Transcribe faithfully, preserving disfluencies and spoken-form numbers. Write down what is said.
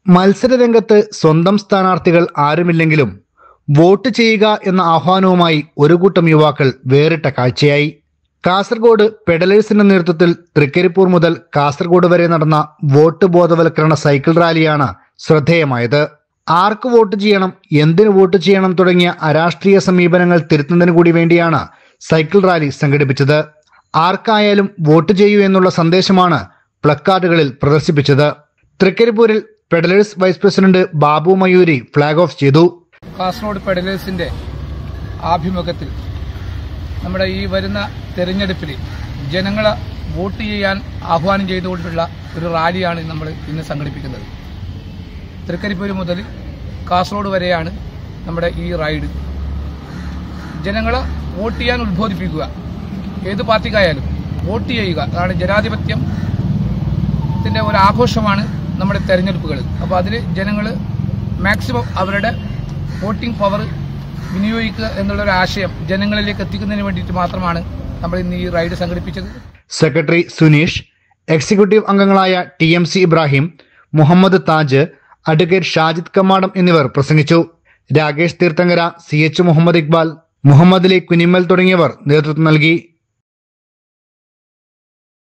മത്സരരംഗത്ത് സ്വന്തം സ്ഥാനാർത്ഥികൾ ആരുമില്ലെങ്കിലും വോട്ട് ചെയ്യുക എന്ന ആഹ്വാനവുമായി ഒരു കൂട്ടം യുവാക്കൾ വേറിട്ട കാഴ്ചയായി. കാസർഗോഡ് പെഡലേഴ്സിന്റെ നേതൃത്വത്തിൽ തൃക്കരിപ്പൂർ മുതൽ കാസർഗോഡ് വരെ നടന്ന വോട്ട് ബോധവൽക്കരണ സൈക്കിൾ റാലിയാണ് ശ്രദ്ധേയമായത്. ആർക്ക് വോട്ട് ചെയ്യണം, എന്തിനു വോട്ട് ചെയ്യണം തുടങ്ങിയ അരാഷ്ട്രീയ സമീപനങ്ങൾ തിരുത്തുന്നതിന് കൂടി വേണ്ടിയാണ് സൈക്കിൾ റാലി സംഘടിപ്പിച്ചത്. ആർക്കായാലും വോട്ട് ചെയ്യൂ എന്നുള്ള സന്ദേശമാണ് പ്ലക്കാർഡുകളിൽ പ്രദർശിപ്പിച്ചത്. തൃക്കരിപ്പൂരിൽ pedallers vice president Babu Mayuri flag off ചെയ്തു. കാസർഗോഡ് പെഡലേഴ്സിന്റെ ആഭിമുഖ്യത്തിൽ നമ്മുടെ ഈ വരുന്ന തെരഞ്ഞെടുപ്പിൽ ജനങ്ങളെ വോട്ട് ചെയ്യാൻ ആഹ്വാനം ചെയ്തുകൊണ്ടുള്ള ഒരു റാലിയാണ് നമ്മൾ ഇന്ന് സംഘടിപ്പിക്കുന്നത്. തൃക്കരിപ്പൂര് മുതൽ കാസർഗോഡ് വരെയാണ് നമ്മുടെ ഈ റൈഡ്. ജനങ്ങളെ വോട്ട് ചെയ്യാൻ ഉത്ബോധിപ്പിക്കുക. ഏത് പാർട്ടിക്കായാലും വോട്ട് ചെയ്യുക, അതാണ് ജനാധിപത്യത്തിന്റെ ഒരു ആഘോഷമാണ് നമ്മുടെ തെരഞ്ഞെടുപ്പുകൾ. അപ്പോൾ അതിൽ ജനങ്ങൾ മാക്സിമം അവരുടെ വോട്ടിംഗ് പവർ വിനിയോഗിക്കുക എന്നുള്ളൊരു ആശയം ജനങ്ങളിലേക്ക് എത്തിക്കുന്നതിന് വേണ്ടിയിട്ട് മാത്രമാണ് നമ്മൾ ഇന്ന് ഈ റൈഡ് സംഘടിപ്പിച്ചത്. സെക്രട്ടറി സുനീഷ്, എക്സിക്യൂട്ടീവ് അംഗങ്ങളായ T M C Ibrahim, Muhammad Taj, advocate Shajid Kammadam എന്നിവർ പ്രസംഗിച്ചു. രാകേഷ് തീർത്ഥങ്കര, സി എച്ച് മുഹമ്മദ് ഇക്ബാൽ, മുഹമ്മദ് അലി കുനിമ്മൽ തുടങ്ങിയവർ നേതൃത്വം നൽകി.